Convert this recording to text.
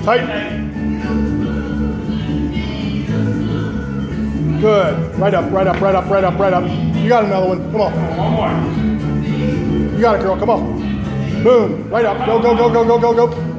Tight. Good. Right up, right up, right up, right up, right up. You got another one. Come on. One more. You got it, girl. Come on. Boom. Right up. Go, go, go, go, go, go, go.